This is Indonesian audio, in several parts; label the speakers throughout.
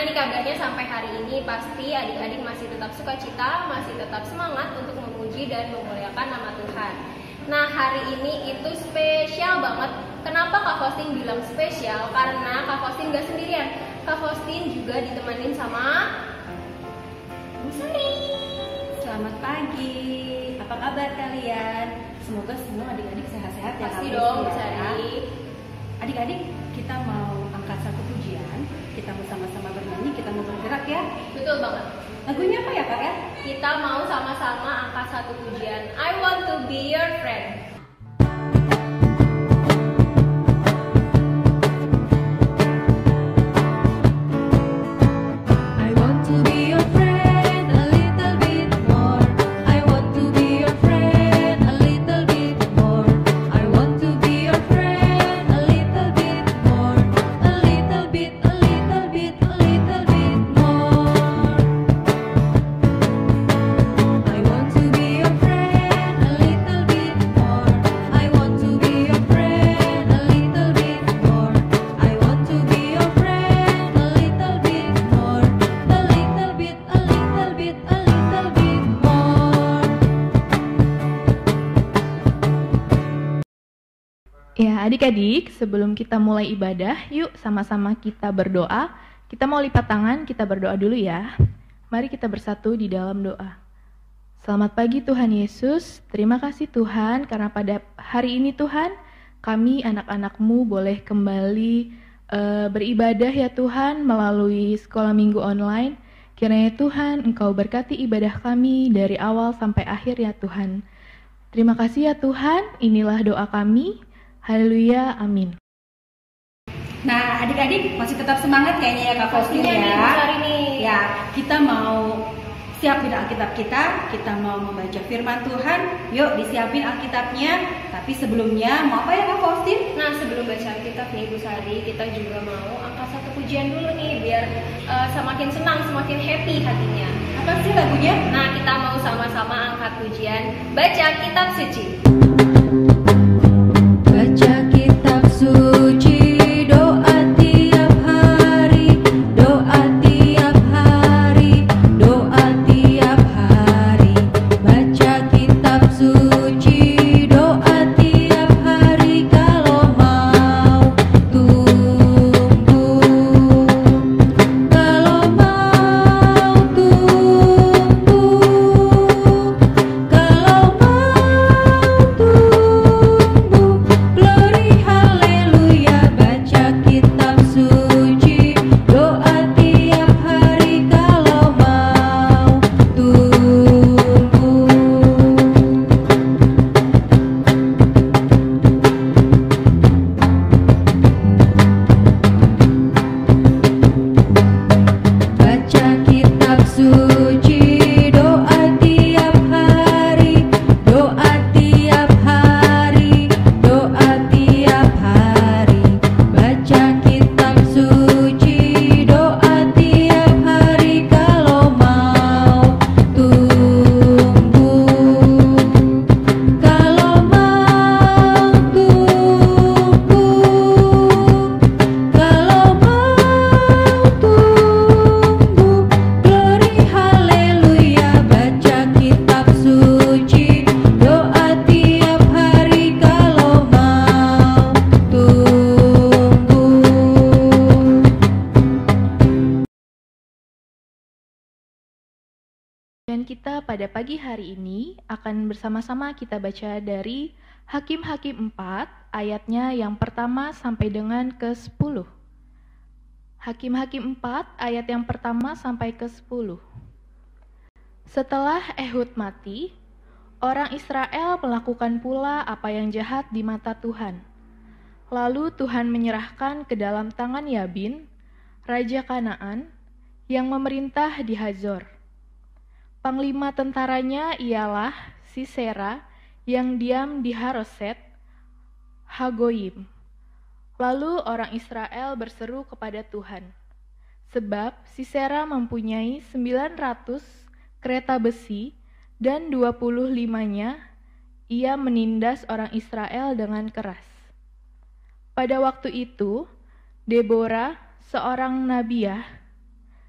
Speaker 1: Gimana nih kabarnya sampai hari ini? Pasti adik-adik masih tetap sukacita, masih tetap semangat untuk memuji dan memuliakan nama Tuhan. Nah, hari ini itu spesial banget. Kenapa Kak Faustin bilang spesial? Karena Kak Faustin gak sendirian. Kak Faustin juga ditemenin sama Bu Sari.
Speaker 2: Selamat pagi, apa kabar kalian? Semoga semua adik-adik sehat-sehat ya.
Speaker 1: Pasti dong, Bu Sari.
Speaker 2: Adik-adik, kita mau angkat satu pujian, kita mau sama-sama bernyanyi, kita mau bergerak ya.
Speaker 1: Betul banget.
Speaker 2: Lagunya apa ya Kak ya?
Speaker 1: Kita mau sama-sama angkat satu pujian. I want to be your friend.
Speaker 3: Ya, adik-adik, sebelum kita mulai ibadah, yuk sama-sama kita berdoa. Kita mau lipat tangan, kita berdoa dulu ya. Mari kita bersatu di dalam doa. Selamat pagi Tuhan Yesus, terima kasih Tuhan karena pada hari ini Tuhan, kami anak-anak-Mu boleh kembali beribadah ya Tuhan melalui sekolah minggu online. Kiranya Tuhan, Engkau berkati ibadah kami dari awal sampai akhir ya Tuhan. Terima kasih ya Tuhan, inilah doa kami. Haleluya, amin.
Speaker 2: Nah, adik-adik masih tetap semangat kayaknya ya Kak Faustin ya.
Speaker 1: Hari ini.
Speaker 2: Ya, kita mau siapin Alkitab kita mau membaca firman Tuhan. Yuk disiapin Alkitabnya. Tapi sebelumnya mau apa ya Kak Faustin?
Speaker 1: Nah, sebelum baca Alkitab nih Bu Sari, kita juga mau angkat satu pujian dulu nih biar semakin senang, semakin happy hatinya.
Speaker 2: Apa sih lagunya?
Speaker 1: Nah, kita mau sama-sama angkat pujian baca kitab suci.
Speaker 2: Baca kitab suci, doa tiap hari, doa tiap hari, doa tiap hari. Baca kitab suci, doa tiap hari kalau mau tumbuh. Kalau mau tumbuh, kalau mau tumbuh. Glory haleluya, baca kitab suci, doa tiap hari kalau mau tumbuh. Baca kitab suci, doa tiap hari, doa tiap hari, doa tiap hari. Baca kitab suci, doa tiap hari kalau mau tumbuh. Kalau mau tumbuh, kalau mau tumbuh. Glory haleluya, baca kitab suci, doa tiap hari kalau mau tumbuh.
Speaker 3: Dan kita pada pagi hari ini akan bersama-sama kita baca dari Hakim-Hakim 4, ayatnya yang pertama sampai dengan ke-10. Hakim-Hakim 4, ayat yang pertama sampai ke-10. Setelah Ehud mati, orang Israel melakukan pula apa yang jahat di mata Tuhan. Lalu Tuhan menyerahkan ke dalam tangan Yabin, Raja Kanaan, yang memerintah di Hazor. Panglima tentaranya ialah Sisera yang diam di Haroset Hagoyim. Lalu orang Israel berseru kepada Tuhan, sebab Sisera mempunyai 900 kereta besi dan 25-nya ia menindas orang Israel dengan keras. Pada waktu itu, Deborah, seorang nabiah,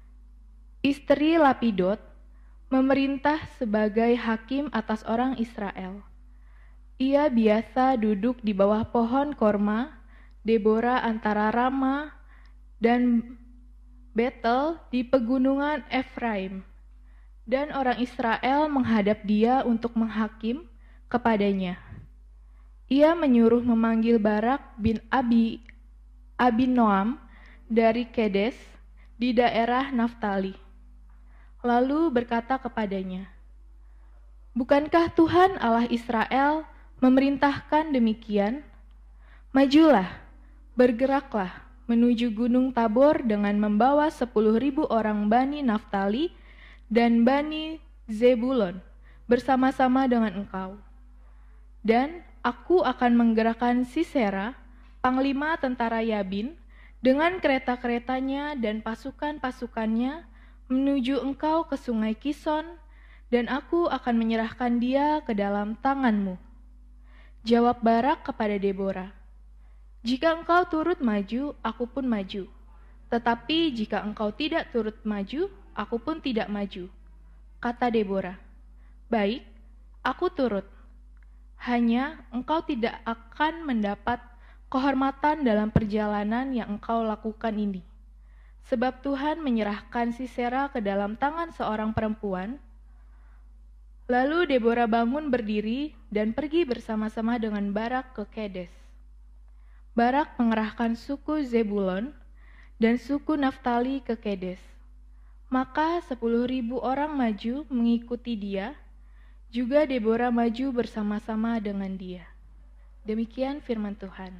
Speaker 3: istri Lapidot, memerintah sebagai hakim atas orang Israel. Ia biasa duduk di bawah pohon korma, Debora antara Rama dan Betel di pegunungan Efraim. Dan orang Israel menghadap dia untuk menghakim kepadanya. Ia menyuruh memanggil Barak bin Abinoam dari Kedes di daerah Naftali. Lalu berkata kepadanya, "Bukankah Tuhan Allah Israel memerintahkan demikian? Majulah, bergeraklah menuju Gunung Tabor dengan membawa 10.000 orang Bani Naftali dan Bani Zebulon bersama-sama dengan engkau. Dan aku akan menggerakkan Sisera, panglima tentara Yabin, dengan kereta-keretanya dan pasukan-pasukannya menuju engkau ke sungai Kison, dan aku akan menyerahkan dia ke dalam tanganmu." Jawab Barak kepada Debora, "Jika engkau turut maju, aku pun maju. Tetapi jika engkau tidak turut maju, aku pun tidak maju." Kata Debora, "Baik, aku turut. Hanya engkau tidak akan mendapat kehormatan dalam perjalanan yang engkau lakukan ini. Sebab Tuhan menyerahkan Sisera ke dalam tangan seorang perempuan." Lalu Debora bangun berdiri dan pergi bersama-sama dengan Barak ke Kedes. Barak mengerahkan suku Zebulon dan suku Naftali ke Kedes. Maka 10.000 orang maju mengikuti dia, juga Debora maju bersama-sama dengan dia. Demikian firman Tuhan.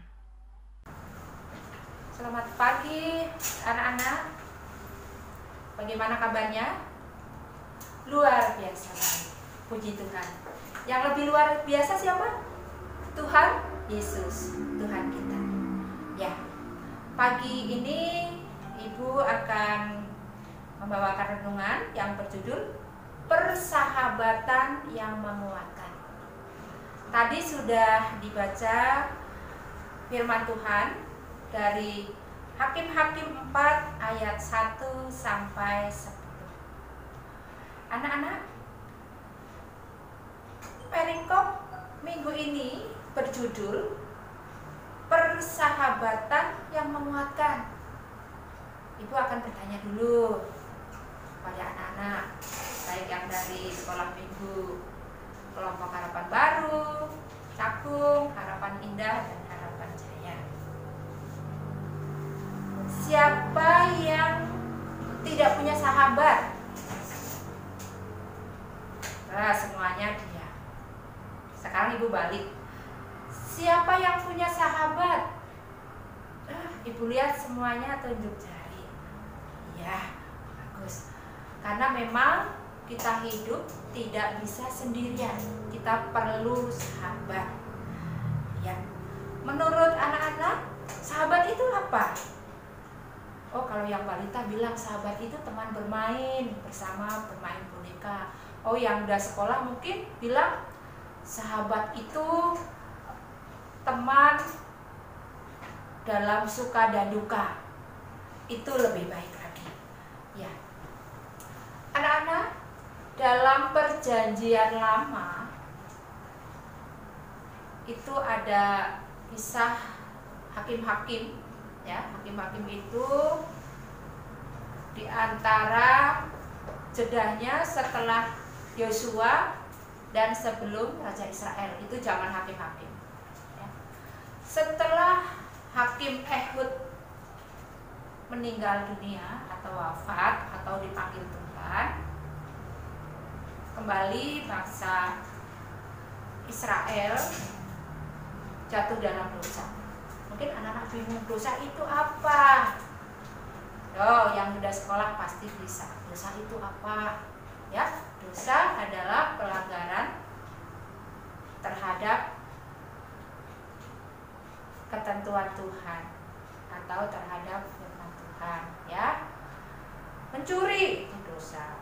Speaker 4: Selamat pagi anak-anak. Bagaimana kabarnya? Luar biasa banget. Puji Tuhan. Yang lebih luar biasa siapa? Tuhan Yesus, Tuhan kita. Ya, pagi ini Ibu akan membawakan renungan yang berjudul Persahabatan yang Menguatkan. Tadi sudah dibaca firman Tuhan dari Hakim-Hakim 4 ayat 1 sampai 10. Anak-anak, perikop minggu ini berjudul Persahabatan yang Menguatkan. Ibu akan bertanya dulu kepada anak-anak, baik yang dari sekolah minggu kelompok Harapan Baru, Cakung, Harapan Indah, dan Harapan Jaya. Siapa yang tidak punya sahabat? Nah, semuanya dia. Sekarang Ibu balik. Siapa yang punya sahabat? Ibu lihat semuanya tunjuk jari. Ya, bagus. Karena memang kita hidup tidak bisa sendirian. Kita perlu sahabat. Ya. Menurut anak-anak, sahabat itu apa? Oh, kalau yang balita bilang sahabat itu teman bermain bersama, bermain boneka. Oh, yang udah sekolah mungkin bilang sahabat itu teman dalam suka dan duka. Itu lebih baik lagi. Ya. Anak-anak, dalam perjanjian lama itu ada kisah hakim-hakim, ya. Hakim-hakim itu di antara jedahnya setelah Yosua dan sebelum Raja Israel, itu zaman hakim-hakim. Ya. Setelah Hakim Ehud meninggal dunia atau wafat atau dipanggil Tuhan, kembali bangsa Israel jatuh dalam dosa. Mungkin anak-anak bingung, dosa itu apa? Oh, yang udah sekolah pasti bisa. Dosa itu apa? Ya, dosa adalah pelanggaran terhadap ketentuan Tuhan atau terhadap firman Tuhan, ya. Mencuri itu dosa.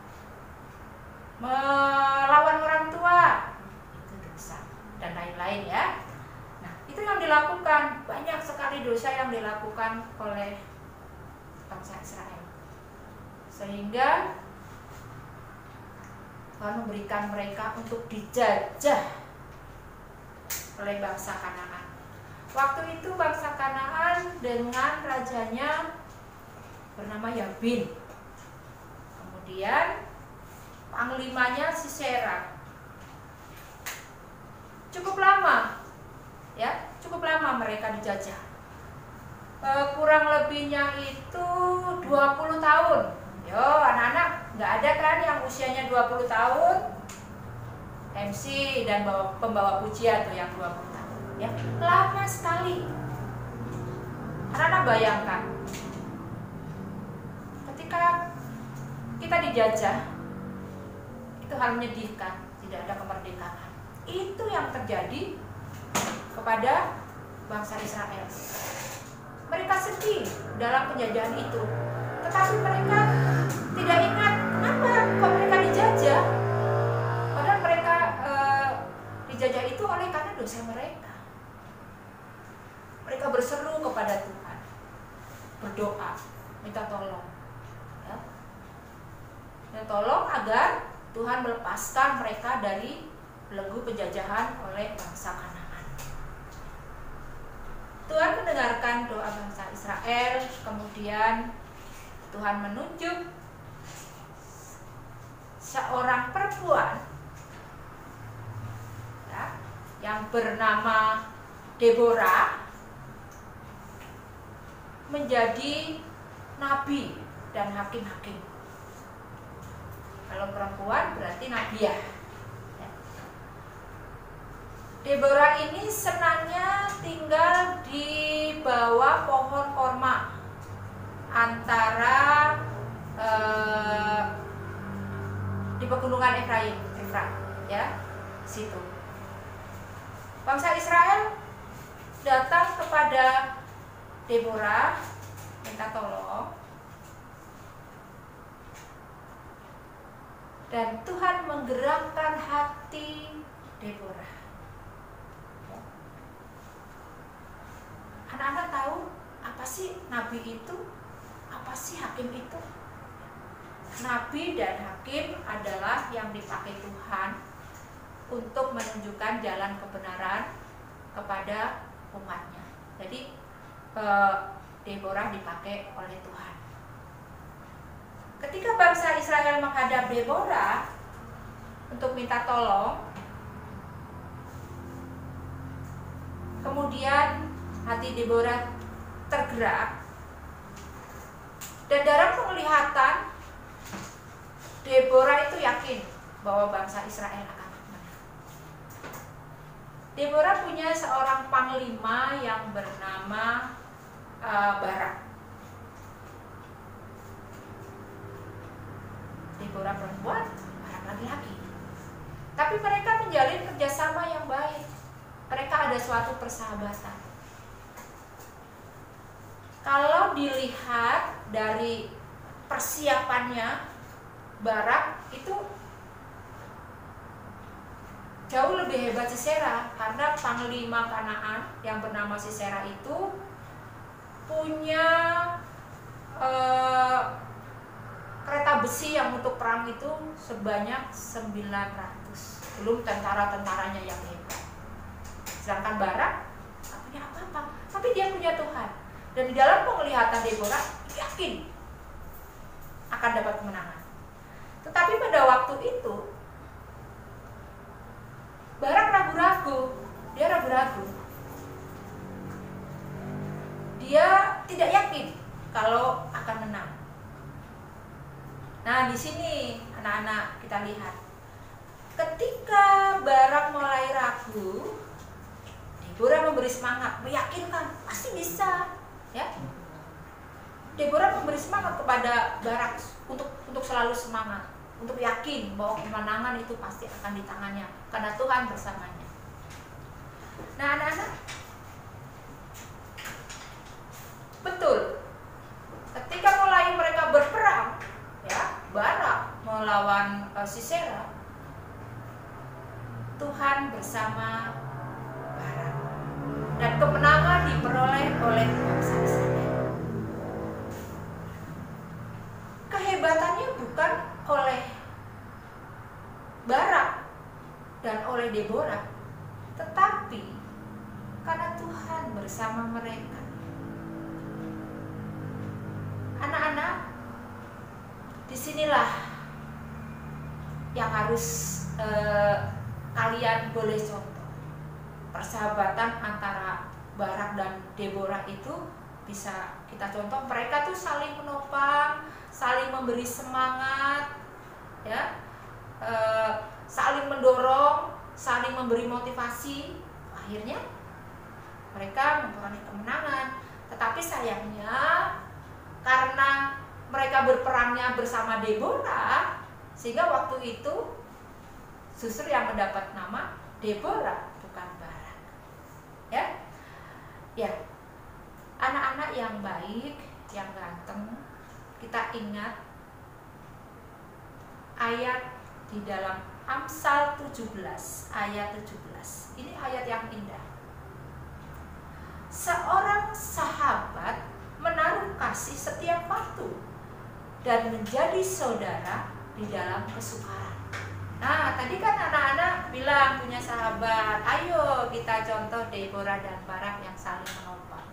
Speaker 4: Melawan orang tua itu dosa, dan lain-lain, ya. Nah, itu yang dilakukan, banyak sekali dosa yang dilakukan oleh bangsa Israel. Sehingga Tuhan memberikan mereka untuk dijajah oleh bangsa Kanaan. Waktu itu bangsa Kanaan dengan rajanya bernama Yabin. Kemudian panglimanya Sisera. Cukup lama, ya, cukup lama mereka dijajah. Kurang lebihnya itu 20 tahun. Yo, anak-anak, nggak ada kan yang usianya 20 tahun? MC dan pembawa pujian tuh yang 20 tahun, ya. Lama sekali. Anak-anak bayangkan, ketika kita dijajah, itu hal menyedihkan, tidak ada kemerdekaan. Itu yang terjadi kepada bangsa Israel. Mereka sedih dalam penjajahan itu, tetapi mereka tidak ingat kenapa kok mereka dijajah. Padahal mereka dijajah itu oleh karena dosa mereka. Mereka berseru kepada Tuhan, berdoa, minta tolong, ya. Dan tolong agar Tuhan melepaskan mereka dari belenggu penjajahan oleh bangsa Kanaan. Tuhan mendengarkan doa bangsa Israel, kemudian Tuhan menunjuk seorang perempuan, ya, yang bernama Deborah menjadi nabi dan hakim-hakim. Kalau perempuan berarti nabiah. Deborah ini senangnya tinggal di bawah pohon korma antara di pegunungan Efrat, ya, situ. Bangsa Israel datang kepada Deborah minta tolong, dan Tuhan menggerakkan hati Deborah. Anak-anak tahu apa sih nabi itu? Apa sih hakim itu? Nabi dan hakim adalah yang dipakai Tuhan untuk menunjukkan jalan kebenaran kepada umatnya. Jadi Deborah dipakai oleh Tuhan. Ketika bangsa Israel menghadap Deborah untuk minta tolong, kemudian hati Deborah tergerak, dan dalam penglihatan Deborah itu yakin bahwa bangsa Israel akan menang. Deborah punya seorang panglima yang bernama Barak. Deborah perempuan, Barak laki-laki. Tapi mereka menjalin kerjasama yang baik. Mereka ada suatu persahabatan. Kalau dilihat dari persiapannya, Barak itu jauh lebih hebat Sisera, karena panglima Kanaan yang bernama Sisera itu punya kereta besi yang untuk perang itu sebanyak 900, belum tentara-tentaranya yang hebat. Sedangkan Barak tak punya apa-apa, tapi dia punya Tuhan. Dan di dalam penglihatan Deborah yakin akan dapat kemenangan. Tetapi pada waktu itu Barak ragu-ragu. Dia ragu-ragu. Dia tidak yakin kalau akan menang. Nah, di sini anak-anak kita lihat. Ketika Barak mulai ragu, Deborah memberi semangat, meyakinkan pasti bisa. Ya, Deborah memberi semangat kepada Barak untuk selalu semangat, untuk yakin bahwa kemenangan itu pasti akan di tangannya karena Tuhan bersamanya. Nah, anak-anak, betul. Ketika mulai mereka berperang, ya, Barak melawan Sisera, Tuhan bersama Barak. Dan kemenangan diperoleh oleh bangsa Israel. Kehebatannya bukan oleh seperti Deborah, tetapi karena Tuhan bersama mereka. Anak-anak, disinilah yang harus kalian boleh contoh. Persahabatan antara Barak dan Deborah itu bisa kita contoh. Mereka tuh saling menopang, saling memberi semangat, ya, saling mendorong, saling memberi motivasi. Akhirnya mereka memperoleh kemenangan. Tetapi sayangnya karena mereka berperangnya bersama Deborah, sehingga waktu itu justru yang mendapat nama Deborah, bukan Barak. Ya, anak-anak yang baik, yang ganteng, kita ingat ayat di dalam Amsal 17 ayat 17. Ini ayat yang indah. Seorang sahabat menaruh kasih setiap waktu dan menjadi saudara di dalam kesukaran. Nah, tadi kan anak-anak bilang punya sahabat. Ayo kita contoh Deborah dan Barak yang saling menopang.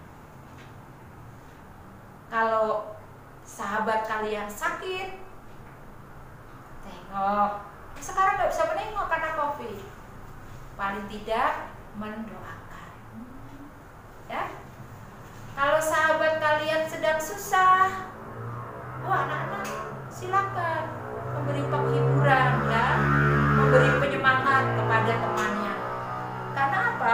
Speaker 4: Kalau sahabat kalian sakit, tengok. Sekarang nggak bisa menengok karena COVID. Paling tidak mendoakan. Ya. Kalau sahabat kalian sedang susah, anak-anak silakan memberi penghiburan, ya, memberi penyemangat kepada temannya. Karena apa?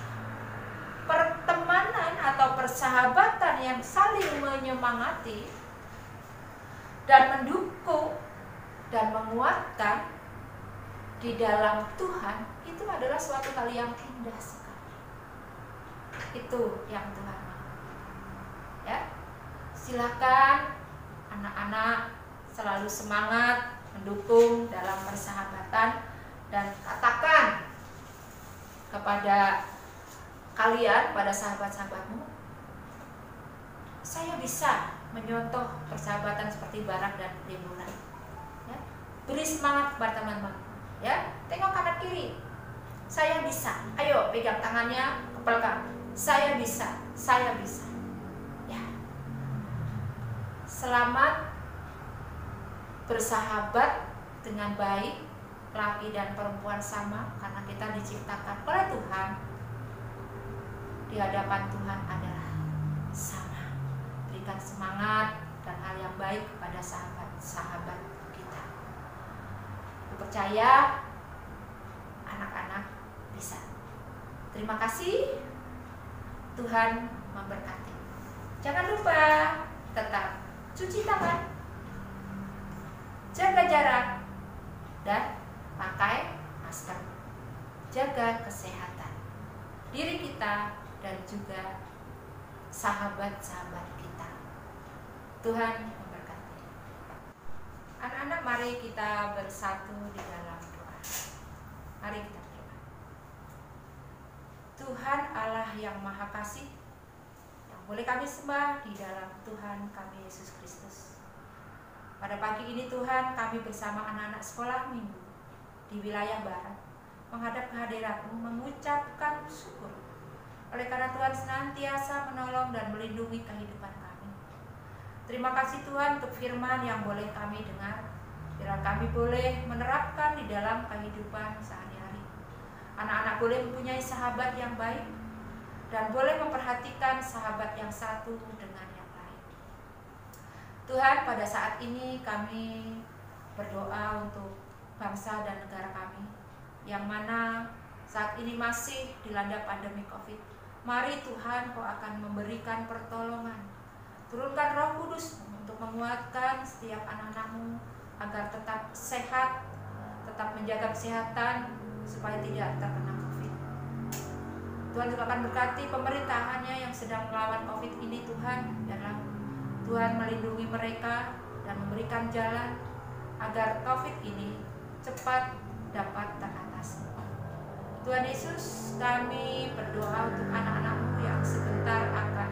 Speaker 4: Pertemanan atau persahabatan yang saling menyemangati dan mendukung dan menguatkan di dalam Tuhan itu adalah suatu hal yang indah sekali. Itu yang Tuhan mau. Ya, silakan anak-anak selalu semangat mendukung dalam persahabatan, dan katakan kepada kalian, pada sahabat-sahabatmu, saya bisa menyontoh persahabatan seperti Barak dan Deborah. Ya, beri semangat kepada teman-teman. Ya, tengok kanan kiri, saya bisa. Ayo pegang tangannya, kepelkan. Saya bisa, saya bisa. Ya, selamat bersahabat dengan baik, laki dan perempuan sama, karena kita diciptakan oleh Tuhan. Di hadapan Tuhan adalah sama. Berikan semangat dan hal yang baik kepada sahabat-sahabat kita. Aku percaya anak-anak bisa. Terima kasih. Tuhan memberkati. Jangan lupa tetap cuci tangan, jaga jarak, dan pakai masker. Jaga kesehatan diri kita dan juga sahabat-sahabat kita. Tuhan memberkati. Anak-anak, mari kita bersatu di dalam doa. Mari kita berdoa. Tuhan Allah yang Maha Kasih, yang boleh kami sembah di dalam Tuhan kami Yesus Kristus. Pada pagi ini Tuhan, kami bersama anak-anak sekolah minggu di wilayah Barat menghadap kehadirat-Mu, mengucapkan syukur oleh karena Tuhan senantiasa menolong dan melindungi kehidupan kami. Terima kasih Tuhan untuk firman yang boleh kami dengar, biar kami boleh menerapkan di dalam kehidupan sehari-hari. Anak-anak boleh mempunyai sahabat yang baik dan boleh memperhatikan sahabat yang satu dengan yang lain. Tuhan, pada saat ini kami berdoa untuk bangsa dan negara kami, yang mana saat ini masih dilanda pandemi COVID. Mari Tuhan, Kau akan memberikan pertolongan. Turunkan Roh Kudus untuk menguatkan setiap anak-anak-Mu agar tetap sehat, tetap menjaga kesehatan supaya tidak terkena COVID. Tuhan juga akan berkati pemerintahannya yang sedang melawan COVID ini. Tuhan, biarlah Tuhan melindungi mereka dan memberikan jalan agar COVID ini cepat dapat teratasi. Tuhan Yesus, kami berdoa untuk anak-anak-Mu yang sebentar akan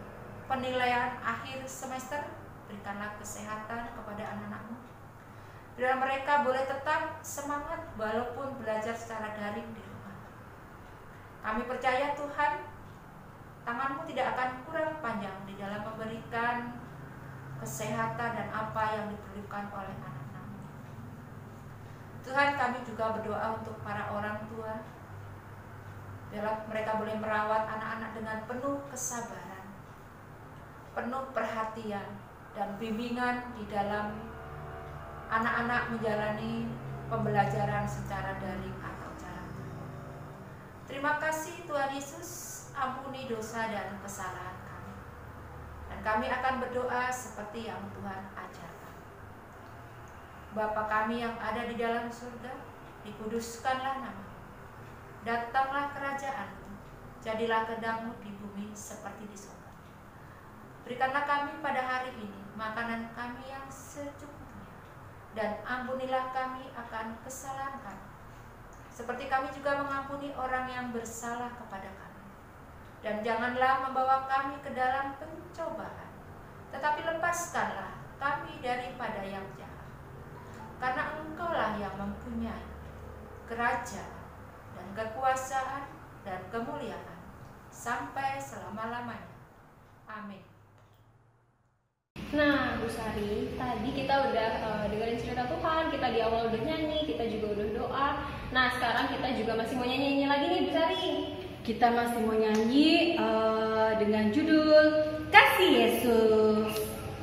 Speaker 4: penilaian akhir semester. Berikanlah kesehatan kepada anak-anak-Mu. biar mereka boleh tetap semangat walaupun belajar secara daring di rumah. Kami percaya Tuhan, tangan-Mu tidak akan kurang panjang di dalam memberikan kesehatan dan apa yang diperlukan oleh anak-anak-Mu. Tuhan, kami juga berdoa untuk para orang tua, biar mereka boleh merawat anak-anak dengan penuh kesabaran, penuh perhatian, dan bimbingan di dalam anak-anak menjalani pembelajaran secara daring atau jarak jauh. Terima kasih Tuhan Yesus, ampuni dosa dan kesalahan kami. Dan kami akan berdoa seperti yang Tuhan ajarkan. Bapa kami yang ada di dalam surga, dikuduskanlah nama-Mu. Datanglah kerajaan-Mu, jadilah kehendak-Mu di bumi seperti di surga. Berikanlah kami pada hari ini makanan kami yang secukupnya, dan ampunilah kami akan kesalahan kami, seperti kami juga mengampuni orang yang bersalah kepada kami. Dan janganlah membawa kami ke dalam pencobaan, tetapi lepaskanlah kami daripada yang jahat. Karena Engkau-lah yang mempunyai kerajaan dan kekuasaan dan kemuliaan sampai selama-lamanya. Amin.
Speaker 1: Nah, Bu Sari, tadi kita udah dengerin cerita Tuhan, kita di awal udah nyanyi, kita juga udah doa. Nah, sekarang kita juga masih mau nyanyi lagi nih, Bu Sari.
Speaker 2: Kita masih mau nyanyi dengan judul Kasih Yesus.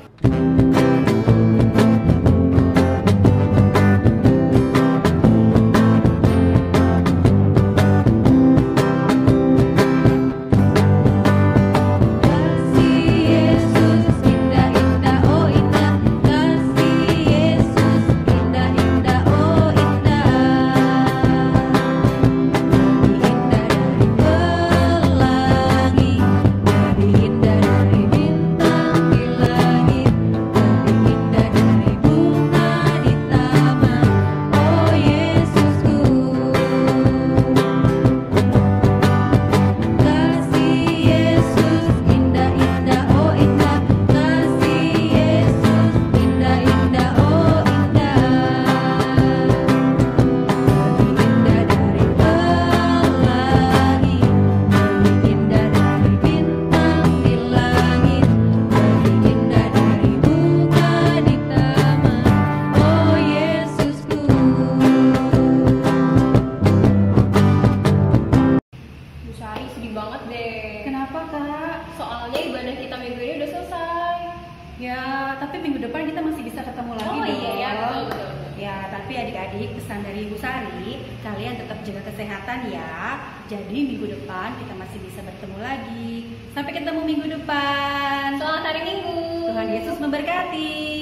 Speaker 2: Ya, tapi minggu depan kita masih bisa ketemu lagi dong.
Speaker 1: Iya ya, betul.
Speaker 2: Ya, tapi adik-adik, pesan dari Ibu Sari, kalian tetap jaga kesehatan ya. Jadi minggu depan kita masih bisa bertemu lagi. Sampai ketemu minggu depan.
Speaker 1: Selamat hari Minggu.
Speaker 2: Tuhan Yesus memberkati.